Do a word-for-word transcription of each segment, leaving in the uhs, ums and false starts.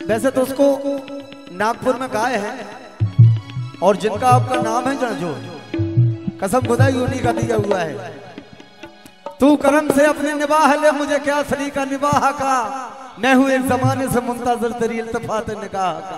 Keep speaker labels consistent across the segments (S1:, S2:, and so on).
S1: वैसे तो उसको नागपुर में गाय है और जिनका आपका नाम है जो कसम खुदा उन्हीं का दिया हुआ है। तू करम से अपने निबाह ले मुझे क्या सलीका निबाह का, मैं हूं एक जमाने से मुंतजर तेरी इल्तिफात निगाह का।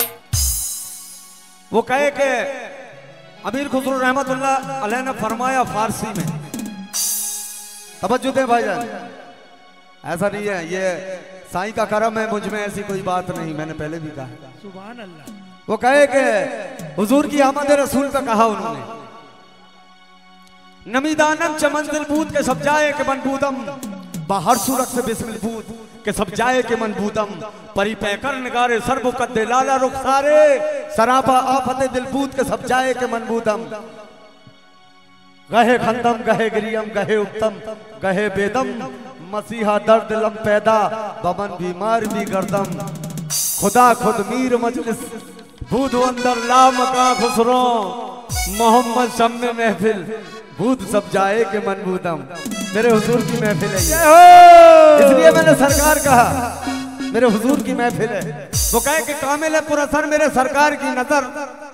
S1: वो कहे कि अमीर खुसरो रहमतुल्लाह अलैह ने फरमाया फारसी में, तवज्जो दे भाईजान, ऐसा नहीं है, ये साईं का करम है, मुझ में ऐसी कोई बात नहीं, मैंने पहले भी कहा सुभान अल्लाह। वो कहे कि हुजूर की आमद रसूल पे कहा उन्होंने, नमीदानम चमन दिलबूत के सब जाए के मनबूदम, बाहर सूरत से बिस्मिलबूत के सब जाए के मनबूदम, परी पैकर निगारे सरबु कद्दे लाला रुखसारे, सरापा आफत दिलबूत के सब जाए के मनबूदम, गहे खंदम गहे गिरियम गहे उत्तम गहे बेदम, मसीहा दर्द लम पैदा बमन बीमार भी गर्दम, खुदा खुद मीर मजलिस बूद अंदर लाम का खुसरो, मोहम्मद शम्मे महफिल बूद सब जाए के मनबूदम। मेरे हुजूर की महफिल है ये, इसलिए मैंने सरकार कहा मेरे हुजूर की महफिल है। वो कहे कि कामिल है पुरअसर मेरे सरकार की नजर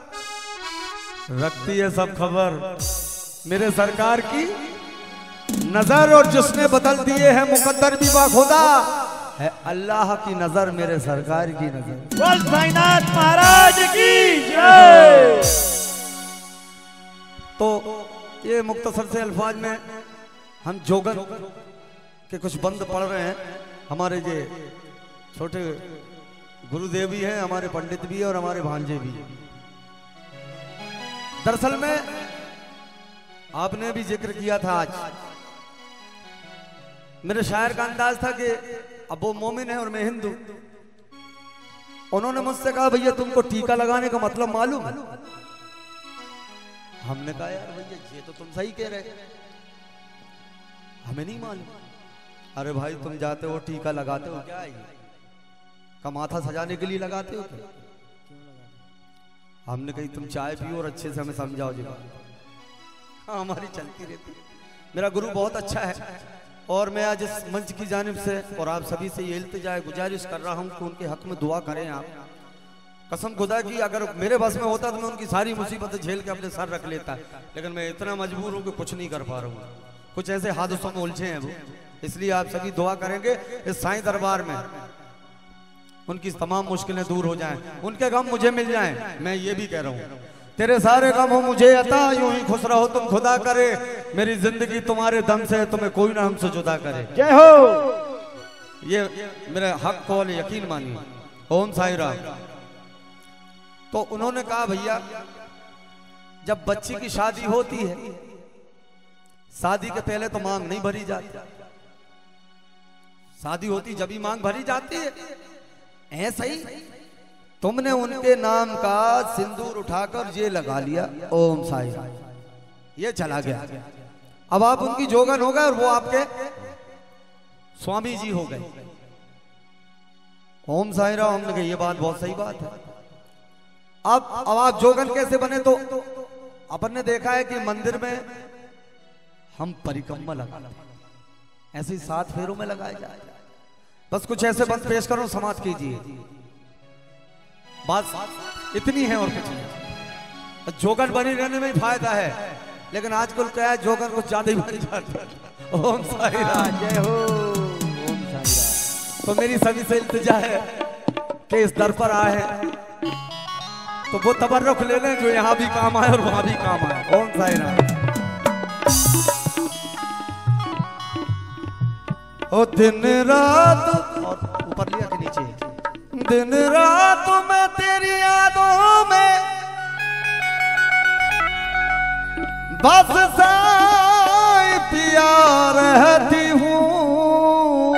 S1: रखती है सब खबर, मेरे सरकार की नजर, और जिसने बदल दिए हैं मुकद्दर भी बाखुदा है अल्लाह की नजर, मेरे सरकार की नजर। बोल साईनाथ महाराज की जय। तो ये मुख्तसर से अल्फाज में हम जोगन के कुछ बंद पढ़ रहे हैं। हमारे ये छोटे गुरुदेव भी हैं, हमारे पंडित भी हैं और हमारे भांजे भी। दरअसल में आपने भी जिक्र किया था आज, मेरे शायर का अंदाज था कि अब वो मोमिन है और मैं हिंदू। उन्होंने मुझसे कहा भैया तुमको टीका लगाने का मतलब मालूम है? हमने कहा यार भैया ये तो तुम सही कह रहे, हमें नहीं मालूम। अरे भाई तुम जाते हो टीका लगाते हो क्या, ये का माथा सजाने के लिए लगाते हो क्या? हमने कही तुम चाय पियो और अच्छे से हमें समझाओ जी। हाँ हमारी चलती रहती। मेरा गुरु बहुत अच्छा है और मैं आज इस मंच की जानिब से और आप सभी से ये इल्तिजा गुजारिश कर रहा हूँ कि उनके हक में दुआ करें आप। कसम खुदा की अगर मेरे बस में होता तो मैं उनकी सारी मुसीबतें झेल के अपने सर रख लेता, लेकिन मैं इतना मजबूर हूँ कि कुछ नहीं कर पा रहा हूँ। कुछ ऐसे हादसों में उलझे हैं वो, इसलिए आप सभी दुआ करेंगे इस साईं दरबार में उनकी तमाम मुश्किलें दूर हो जाएं, उनके गम मुझे मिल जाएं। मैं ये भी कह रहा हूँ तेरे सारे गम हो मुझे अता, यूं ही खुश रहो तुम खुदा करे, मेरी जिंदगी तुम्हारे दम से तुम्हें कोई ना हमसे जुदा करे। जय हो। ये मेरे हक को यकीन मानिए। ओम साईं राम। तो उन्होंने कहा भैया जब बच्ची की शादी होती है, शादी के पहले तो मांग नहीं भरी जाती, शादी होती जब ही मांग भरी जाती है। ऐसा ही तुमने उनके नाम का सिंदूर उठाकर ये लगा लिया, ओम साईं, ये चला गया। अब आप उनकी जोगन हो गए और वो आपके स्वामी जी हो गए। ओम साईं राम। हमने कहा ये बात बहुत सही बात है। अब अब आप जोगन कैसे बने? तो अपन ने देखा है कि मंदिर में हम परिक्रमा लगाते, ऐसे ही सात फेरों में लगाए जाए। बस कुछ ऐसे बंद पेश करो, समाप्त कीजिए। बात इतनी है और कुछ नहीं। जोगन बनी रहने में ही फायदा है, लेकिन आजकल क्या है जोगन कुछ ज्यादा ही बन जाता है। ओम साईं राम। जय हो। ओम साईं राम। तो मेरी सभी से इल्तिजा है कि इस दर पर आए तो वो तबर्रुक ले लें जो यहाँ भी काम आए और वहां भी काम आए। ओम साईं राम। ओ दिन रात, और ऊपर लिया के नीचे, दिन रात मैं तेरी यादों में बस साईं पिया रहती हूँ।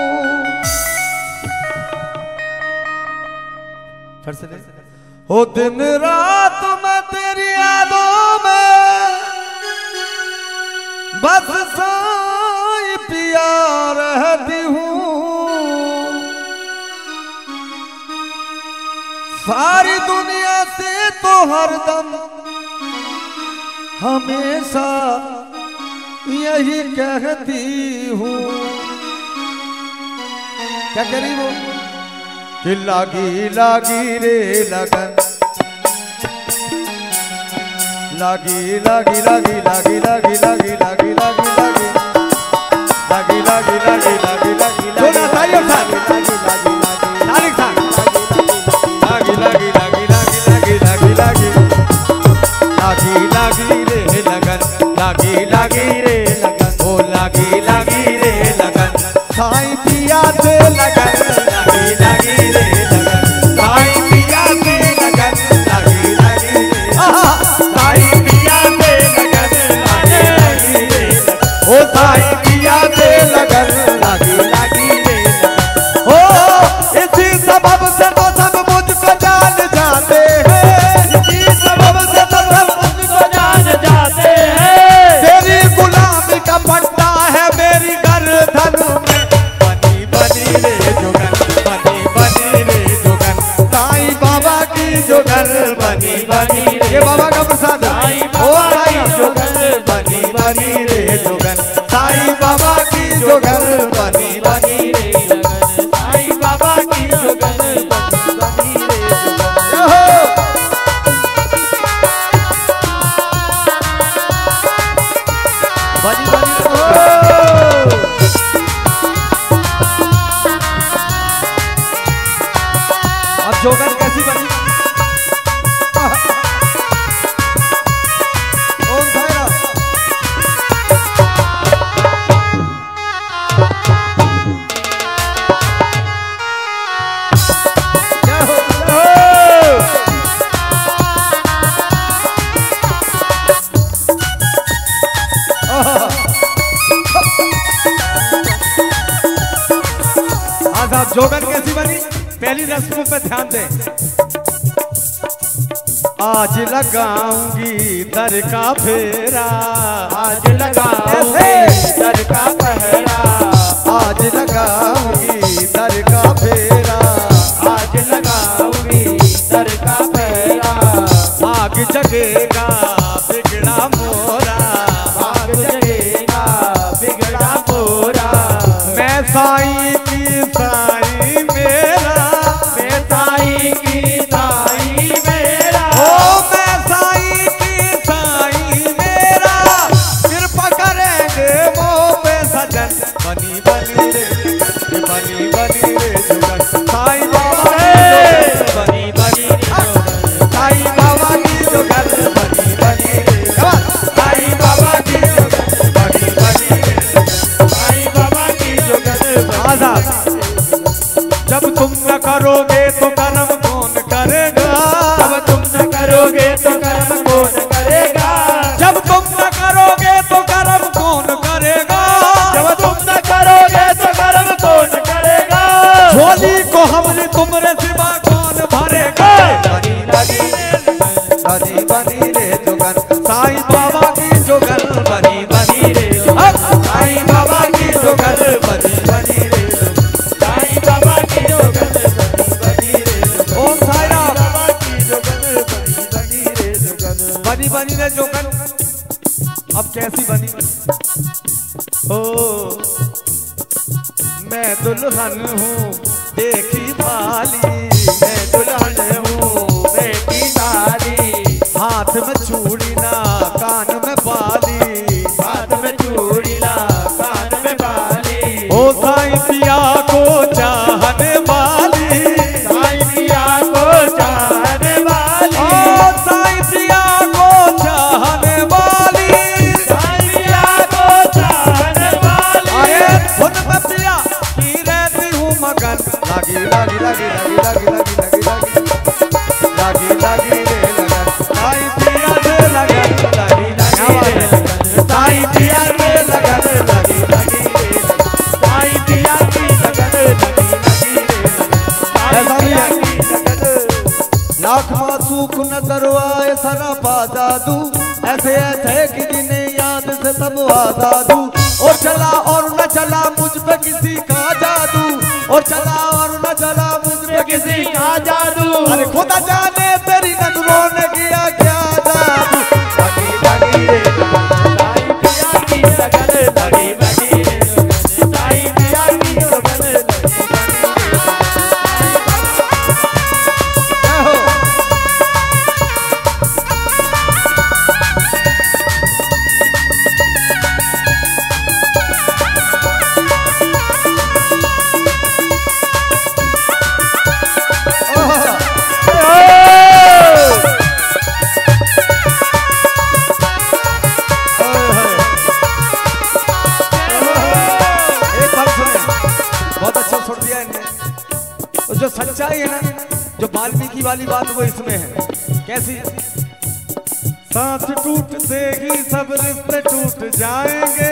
S1: फिर से दे। हो दिन रात मैं तेरी यादों में बस साईं पिया रहती हूँ। सारी दुनिया से तो हरदम हमेशा यही कहती हूँ। क्या कह रही वो
S2: लागी लागी रे लगन, लागी लागी लागी लागी लागी लागी लागी लागी लागी लागी लागी लागी लागी लागी सोना तालियों से लागी लागी लागी लागी लागी लागी लागी लागी लागी लागी लागी रे लगन, लागी लागी रे लगन, ओ लागी लागी रे लगन, साईं पिया से लगन, लागी लागी रे लगन, साईं पिया से लगन, लागी लागी रे, साईं पिया से लगन, लागी लागी रे, ओ साईं पिया से लगन, लागी लागी रे, ओ इसी सबब से तो सब मुझको जान जाते हैं, इसी सबब से तो सब मुझको जान जाते हैं, तेरी गुलामी का पट्टा है मेरी गर्दन में, बनी बनी रे जोगन, बनी बनी रे जोगन, साईं बाबा की जोगन, बनी बनी रे, ये बाबा का प्रसाद है, ओ साईं जोगन, बनी बनी रे जोगन, साईं बाबा की जोगन, बनी बनी रे जोगन, साईं बाबा की जोगन, बनी बनी रे जोगन, बनी बनी जोगन कैसी बनी? ओम साईं क्या हो हाँ साहब, जोगन कैसी बनी? पहली रस्मों पे ध्यान दें। आज लगाऊंगी दर का फेरा, आज लगाऊंगी दर का पहरा, आज लगाऊंगी दर का फेरा, आज लगाऊंगी दर का पहरा, आग जगेगा बिगड़ा मोरा, आग जगेगा बिगड़ा मोरा, मैं साईं की साईं मेरा, मैं साईं की साईं मेरा, ओ मैं साईं की साईं मेरा, कृपा करेंगे वो पे सजन, बनी बनी रे, बनी बनी रे जुगन, साईं बाबा की बनी बनी रे, साईं बाबा की जुगन, बनी बनी रे, साईं बाबा की जुगन, बनी बनी रे, साईं बाबा की जुगन, आजाद। जब तुम न करोगे तो कर्म कौन करेगा, जब तुम न करोगे तो कर्म कौन करेगा, जब तुम न करोगे तो कर्म कौन करेगा, जब तुम न करोगे तो कर्म कौन करेगा, झोली को हमने तुमरे सिवा कौन भरेगा, बनी लगी बनी बनी रे जोगन, साईं बाबा की जोगन, बनी बनी रे जोगन, साईं बाबा की जोगन, बनी बनी रे, साईं बाबा की जोगन, बनी बनी रे, ओम साईं बाबा की जोगन, बनी बनी रे जोगन, बनी बनी रे जोगन। अब कैसी बनी? ओ मैं दुल्हन हूँ देखी भाली, मैं दुल्हन हूँ देखी भाली, हाथ में चूड़ी ना कान में बाली, हाथ में चूड़ी ना कान में बाली, ओ साईं पिया को चाहने वाली, साईं पिया को चाहने वाली, ओ साईं पिया को चाहने वाली, साईं पिया को चाहने वाली, अरे धुन में पिया की रहती हूँ मगन, लागी लागी लागी लागी लागी लागी लागी लागी लागी रे लगन, साईं पिया से लगन, लागी लागी रे लगन, साईं पिया से लगन, लागी लागी रे लगन, साईं पिया की लगन, लागी लागी रे लगन, लाख मासूक न दरवाए सरापा जादू, ऐसे ऐसे कि जिन्हें याद से सब आजादू, और चला और न चला मुझ पे किसी का जादू, और चला और न चला मुझ पे किसी का जादू, अरे खुदा जाने तेरी नजरों ने किया क्या जादू, बनी बनी रे साईं पिया की लगन, बनी बनी रे साईं पिया की लगन, बनी बनी रे
S1: सच्चाई है ना, जो वाल्मीकि वाली बात वो इसमें है। कैसी?
S2: सांस टूटते ही सब रिश्ते टूट जाएंगे,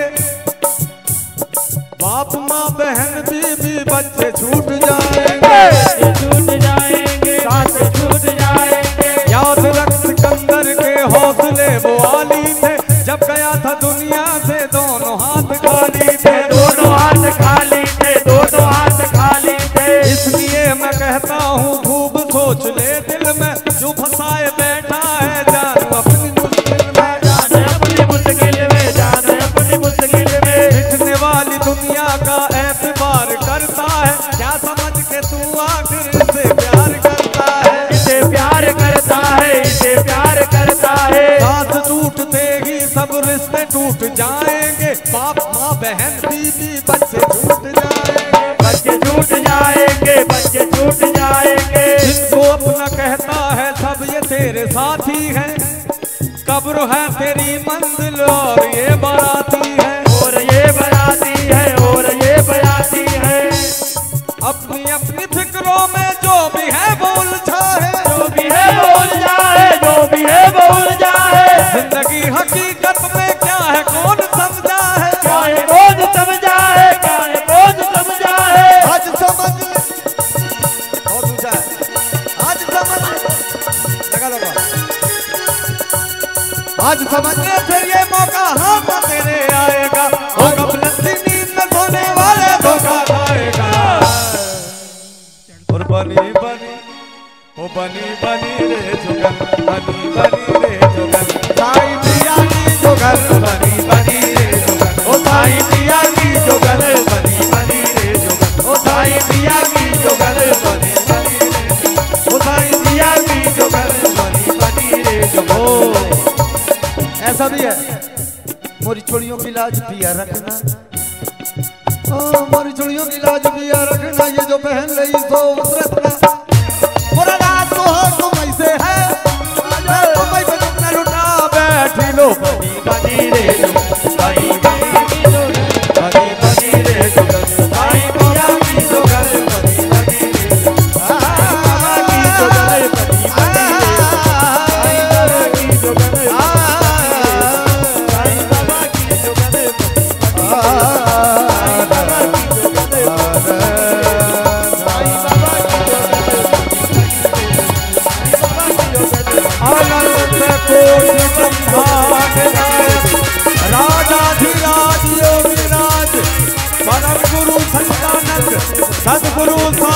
S2: बाप माँ बहन बीवी बच्चे छूट जाएंगे,
S3: छूट जाएंगे, साथ छूट जाएंगे।
S2: याद रख सिकंदर के हौसले वो आली थे, जब गया था दुनिया से दोनों हाथ खाली थे,
S3: दोनों हाथ खाली थे, दोनों हाथ खाली थे।
S2: इसलिए मैं कहता हूँ खूब सोच ले दिल में, जो फंसाए बैठा है जान अपनी मुश्किल में,
S3: जान अपनी मुश्किल में, जान अपनी मुश्किल में।
S2: मिटने वाली दुनिया का एतबार करता है, क्या समझ के तू आखिर इसे प्यार करता है,
S3: इसे प्यार करता है, इसे प्यार करता है।
S2: साथ टूटते ही सब रिश्ते टूट जाएंगे, बाप माँ बहन बीवी बच्चे छूट जाएंगे,
S3: बच्चे छूट जाएंगे, बच्चे छूट जाएंगे।
S2: जिनको अपना कहता है सब ये तेरे साथी हैं, कब्र है तेरी मंजिल और ये बाराती है,
S3: और ये बराती है, और ये बराती है।
S2: अपनी अपनी फिक्रों में जो भी है वो उलझा है,
S3: जो भी है बोल जाए, जो भी है बोल जाए।
S2: जिंदगी हकीकत में क्या है कौन समझा है,
S3: क्या है कौन समझा है, क्या है कौन समझा है।
S1: आज समझ ले, बहुत ऊंचा है, आज समझ ले, लगा लगा, आज समझ ले फिर ये मौका हाँ तेरे आएगा, और अपनी नींद में सोने वाले धोखा खाएगा।
S2: और बनी बनी ओ बनी बनी रे जुगन, बनी बनी रे जुगन,
S1: साईं पिया की जुगन,
S2: बनी बनी रे जुगन,
S1: ओ साईं पिया की जुगन,
S2: बनी बनी रे जुगन,
S1: ओ साईं पिया की जुगन,
S2: बनी बनी रे जुगन,
S1: ओ साईं पिया की जुगन।
S2: बनी बनी रे जुगन।
S1: ऐसा भी है, मोरी चोड़ियों की लाज पिया रखना, ओ मोरी चोड़ियों की लाज पिया रखना, ये जो पहन रही सो उतरत ना, मोरा रात तो हो तुम ऐसे है, तुम ऐसे तुम न लुटा बैठी लो,
S2: बनी बनी रे जुगन, बनी बनी रे जुगन, बनी बनी रे जुगन,
S1: साईं पिया की जुगन,
S2: बनी बनी रे जुगन,
S3: बाबा की जुगन, बनी बनी रे
S2: बाबा की जुगन,
S3: साईं बाबा की जुगन, बनी
S2: राजाधिराज योगिराज परम गुरु संतानक सदगुरु